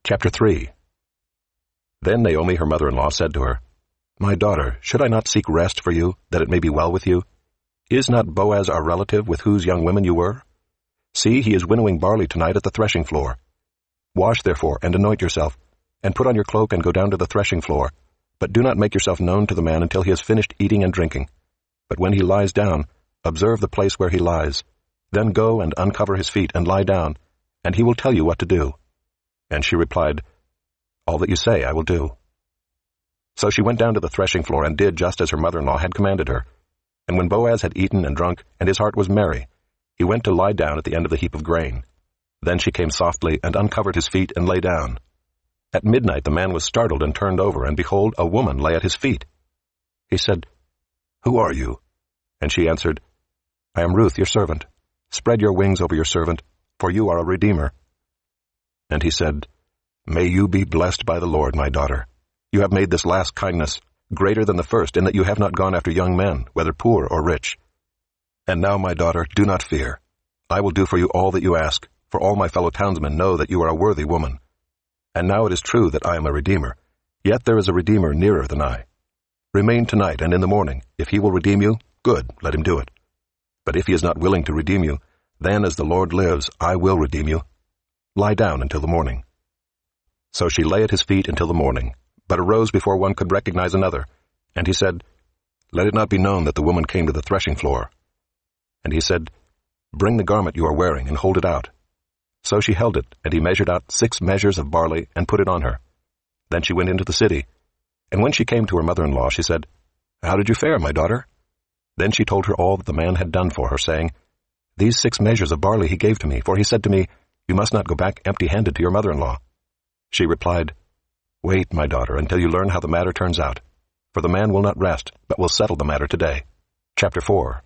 Chapter 3. Then Naomi, her mother-in-law, said to her, "My daughter, should I not seek rest for you, that it may be well with you? Is not Boaz our relative, with whose young women you were? See, he is winnowing barley tonight at the threshing floor. Wash, therefore, and anoint yourself, and put on your cloak and go down to the threshing floor. But do not make yourself known to the man until he has finished eating and drinking. But when he lies down, observe the place where he lies. Then go and uncover his feet and lie down, and he will tell you what to do." And she replied, "All that you say I will do." So she went down to the threshing floor and did just as her mother-in-law had commanded her. And when Boaz had eaten and drunk, and his heart was merry, he went to lie down at the end of the heap of grain. Then she came softly and uncovered his feet and lay down. At midnight the man was startled and turned over, and behold, a woman lay at his feet. He said, "Who are you?" And she answered, "I am Ruth, your servant. Spread your wings over your servant, for you are a redeemer." And he said, "May you be blessed by the Lord, my daughter. You have made this last kindness greater than the first, in that you have not gone after young men, whether poor or rich. And now, my daughter, do not fear. I will do for you all that you ask, for all my fellow townsmen know that you are a worthy woman. And now it is true that I am a redeemer, yet there is a redeemer nearer than I. Remain tonight, and in the morning, if he will redeem you, good, let him do it. But if he is not willing to redeem you, then as the Lord lives, I will redeem you. Lie down until the morning." So she lay at his feet until the morning, but arose before one could recognize another. And he said, "Let it not be known that the woman came to the threshing floor." And he said, "Bring the garment you are wearing, and hold it out." So she held it, and he measured out 6 measures of barley, and put it on her. Then she went into the city. And when she came to her mother-in-law, she said, "How did you fare, my daughter?" Then she told her all that the man had done for her, saying, "These 6 measures of barley he gave to me, for he said to me, 'You must not go back empty-handed to your mother-in-law.'" She replied, "Wait, my daughter, until you learn how the matter turns out. For the man will not rest, but will settle the matter today." Chapter 4.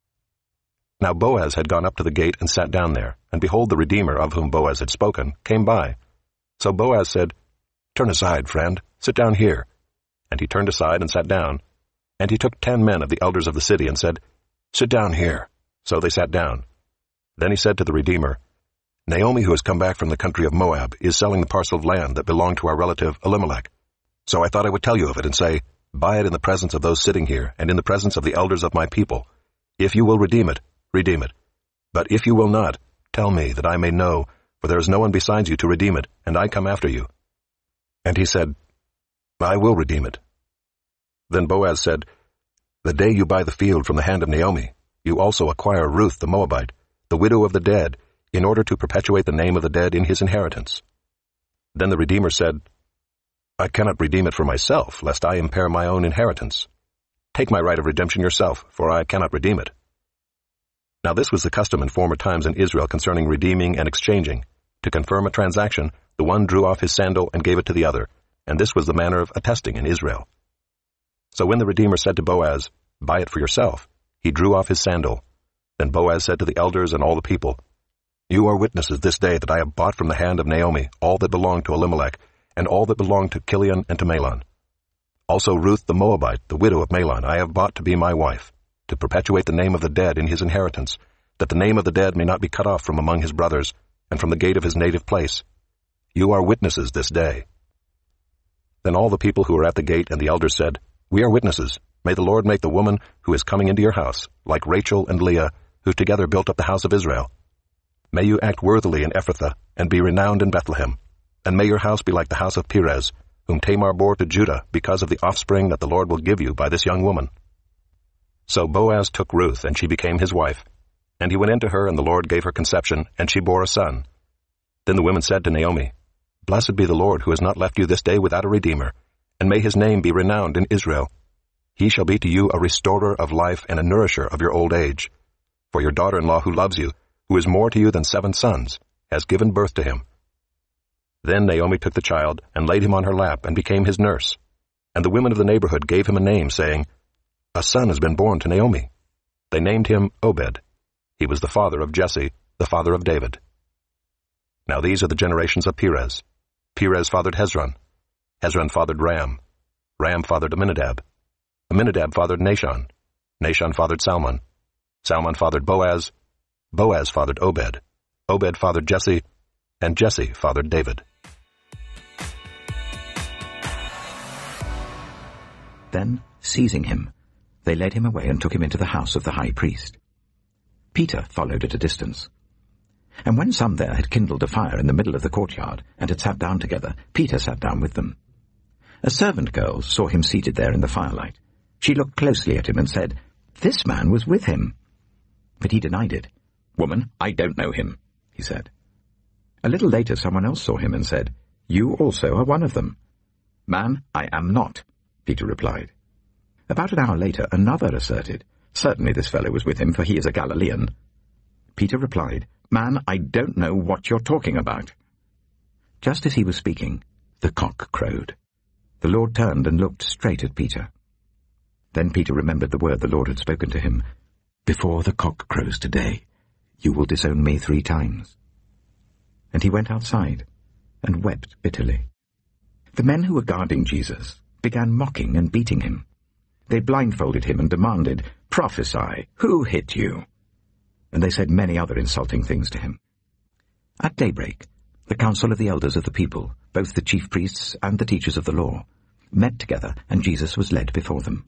Now Boaz had gone up to the gate and sat down there, and behold, the Redeemer, of whom Boaz had spoken, came by. So Boaz said, "Turn aside, friend, sit down here." And he turned aside and sat down. And he took 10 men of the elders of the city and said, "Sit down here." So they sat down. Then he said to the Redeemer, "Naomi, who has come back from the country of Moab, is selling the parcel of land that belonged to our relative Elimelech. So I thought I would tell you of it and say, buy it in the presence of those sitting here and in the presence of the elders of my people. If you will redeem it, redeem it. But if you will not, tell me, that I may know, for there is no one besides you to redeem it, and I come after you." And he said, "I will redeem it." Then Boaz said, "The day you buy the field from the hand of Naomi, you also acquire Ruth the Moabite, the widow of the dead, in order to perpetuate the name of the dead in his inheritance." Then the Redeemer said, "I cannot redeem it for myself, lest I impair my own inheritance. Take my right of redemption yourself, for I cannot redeem it." Now this was the custom in former times in Israel concerning redeeming and exchanging. To confirm a transaction, the one drew off his sandal and gave it to the other, and this was the manner of attesting in Israel. So when the Redeemer said to Boaz, "Buy it for yourself," he drew off his sandal. Then Boaz said to the elders and all the people, "You are witnesses this day that I have bought from the hand of Naomi all that belonged to Elimelech, and all that belonged to Chilion and to Mahlon. Also Ruth the Moabite, the widow of Mahlon, I have bought to be my wife, to perpetuate the name of the dead in his inheritance, that the name of the dead may not be cut off from among his brothers, and from the gate of his native place. You are witnesses this day." Then all the people who were at the gate and the elders said, "We are witnesses. May the Lord make the woman who is coming into your house, like Rachel and Leah, who together built up the house of Israel. May you act worthily in Ephrathah, and be renowned in Bethlehem. And may your house be like the house of Perez, whom Tamar bore to Judah, because of the offspring that the Lord will give you by this young woman." So Boaz took Ruth, and she became his wife. And he went into her, and the Lord gave her conception, and she bore a son. Then the women said to Naomi, "Blessed be the Lord, who has not left you this day without a redeemer, and may his name be renowned in Israel. He shall be to you a restorer of life and a nourisher of your old age. For your daughter-in-law who loves you, who is more to you than 7 sons, has given birth to him." Then Naomi took the child, and laid him on her lap, and became his nurse. And the women of the neighborhood gave him a name, saying, "A son has been born to Naomi." They named him Obed. He was the father of Jesse, the father of David. Now these are the generations of Perez. Perez fathered Hezron. Hezron fathered Ram. Ram fathered Amminadab. Amminadab fathered Nahshon. Nahshon fathered Salmon. Salmon fathered Boaz. Boaz fathered Obed. Obed fathered Jesse. And Jesse fathered David. Then, seizing him, they led him away and took him into the house of the high priest. Peter followed at a distance. And when some there had kindled a fire in the middle of the courtyard and had sat down together, Peter sat down with them. A servant girl saw him seated there in the firelight. She looked closely at him and said, "This man was with him." But he denied it. "Woman, I don't know him," he said. A little later someone else saw him and said, "You also are one of them." "Man, I am not," Peter replied. About an hour later another asserted, "Certainly this fellow was with him, for he is a Galilean." Peter replied, "Man, I don't know what you're talking about." Just as he was speaking, the cock crowed. The Lord turned and looked straight at Peter. Then Peter remembered the word the Lord had spoken to him, "Before the cock crows today, you will disown me 3 times." And he went outside and wept bitterly. The men who were guarding Jesus began mocking and beating him. They blindfolded him and demanded, "Prophesy, who hit you?" And they said many other insulting things to him. At daybreak, the council of the elders of the people, both the chief priests and the teachers of the law, met together, and Jesus was led before them.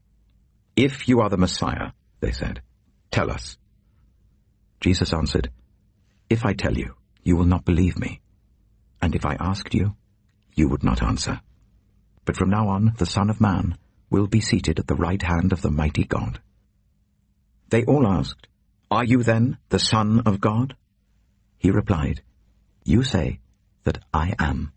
"If you are the Messiah," they said, "tell us." Jesus answered, "If I tell you, you will not believe me. And if I asked you, you would not answer. But from now on, the Son of Man will be seated at the right hand of the mighty God." They all asked, "Are you then the Son of God?" He replied, "You say that I am."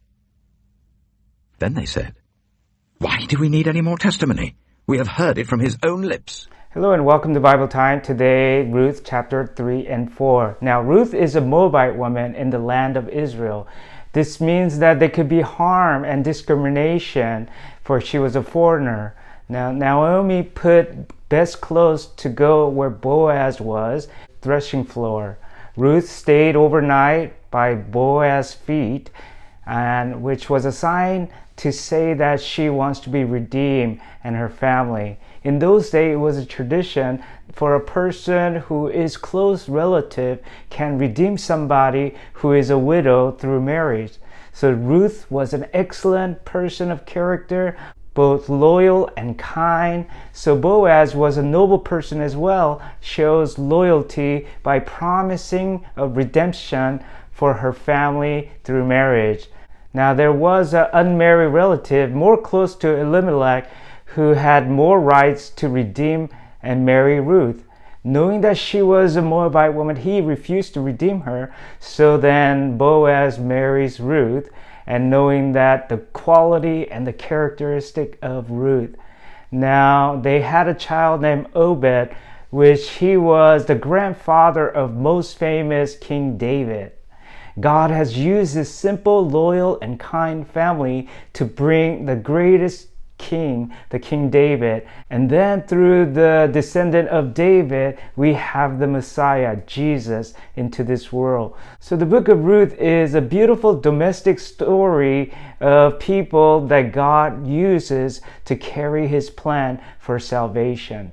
Then they said, "Why do we need any more testimony? We have heard it from his own lips." Hello and welcome to Bible Time. Today, Ruth chapter 3 and 4. Now, Ruth is a Moabite woman in the land of Israel. This means that there could be harm and discrimination, for she was a foreigner. Now, Naomi put best clothes to go where Boaz was, threshing floor. Ruth stayed overnight by Boaz's feet, and which was a sign to say that she wants to be redeemed and her family. In those days, it was a tradition for a person who is close relative can redeem somebody who is a widow through marriage. So Ruth was an excellent person of character, both loyal and kind. So Boaz was a noble person as well, shows loyalty by promising a redemption for her family through marriage. Now there was an unmarried relative more close to Elimelech who had more rights to redeem and marry Ruth. Knowing that she was a Moabite woman, he refused to redeem her. So then Boaz marries Ruth, and knowing that the quality and the characteristic of Ruth. Now they had a child named Obed, which he was the grandfather of most famous King David. God has used this simple, loyal, and kind family to bring the greatest king, the King David. And then through the descendant of David, we have the Messiah, Jesus, into this world. So the book of Ruth is a beautiful domestic story of people that God uses to carry his plan for salvation.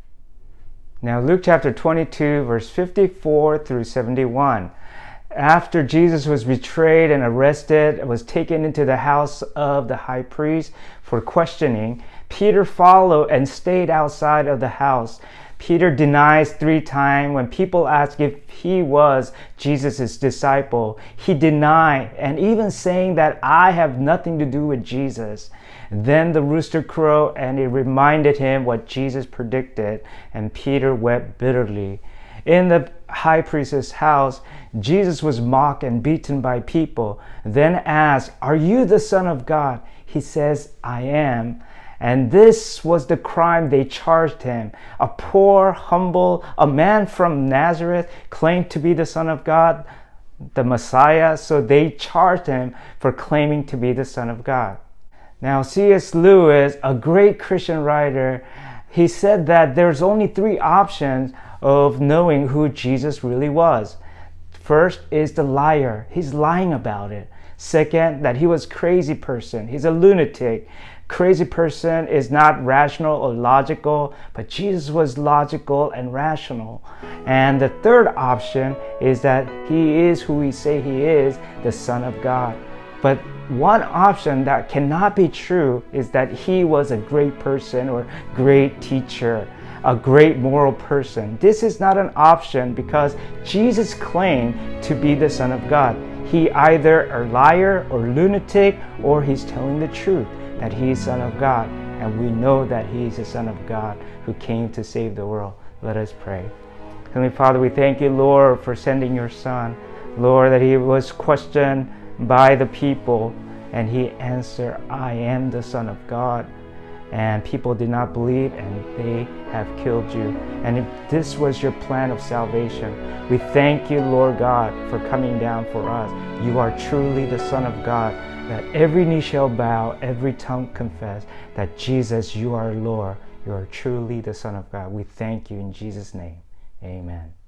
Now Luke chapter 22, verse 54 through 71. After Jesus was betrayed and arrested, was taken into the house of the high priest for questioning, Peter followed and stayed outside of the house. Peter denies 3 times. When people ask if he was Jesus' disciple, he denied, and even saying that I have nothing to do with Jesus. Then the rooster crowed, and it reminded him what Jesus predicted, and Peter wept bitterly. In the high priest's house, Jesus was mocked and beaten by people. Then asked, "Are you the Son of God?" He says, "I am." And this was the crime they charged him. A poor, humble, a man from Nazareth claimed to be the Son of God, the Messiah, so they charged him for claiming to be the Son of God. Now, C.S. Lewis, a great Christian writer, he said that there's only 3 options of knowing who Jesus really was. First is the liar. He's lying about it. Second, that he was a crazy person. He's a lunatic. Crazy person is not rational or logical, but Jesus was logical and rational. And the third option is that he is who we say he is, the Son of God. But one option that cannot be true is that he was a great person or great teacher, a great moral person. This is not an option because Jesus claimed to be the Son of God. He either a liar or lunatic, or he's telling the truth that he is Son of God. And we know that he is the Son of God who came to save the world. Let us pray. Heavenly Father, we thank you, Lord, for sending your Son. Lord, that he was questioned by the people and he answered, I am the Son of God. And people did not believe and they have killed you. And if this was your plan of salvation, we thank you, Lord God, for coming down for us. You are truly the Son of God, that every knee shall bow, every tongue confess that Jesus, you are Lord. You are truly the Son of God. We thank you in Jesus' name. Amen.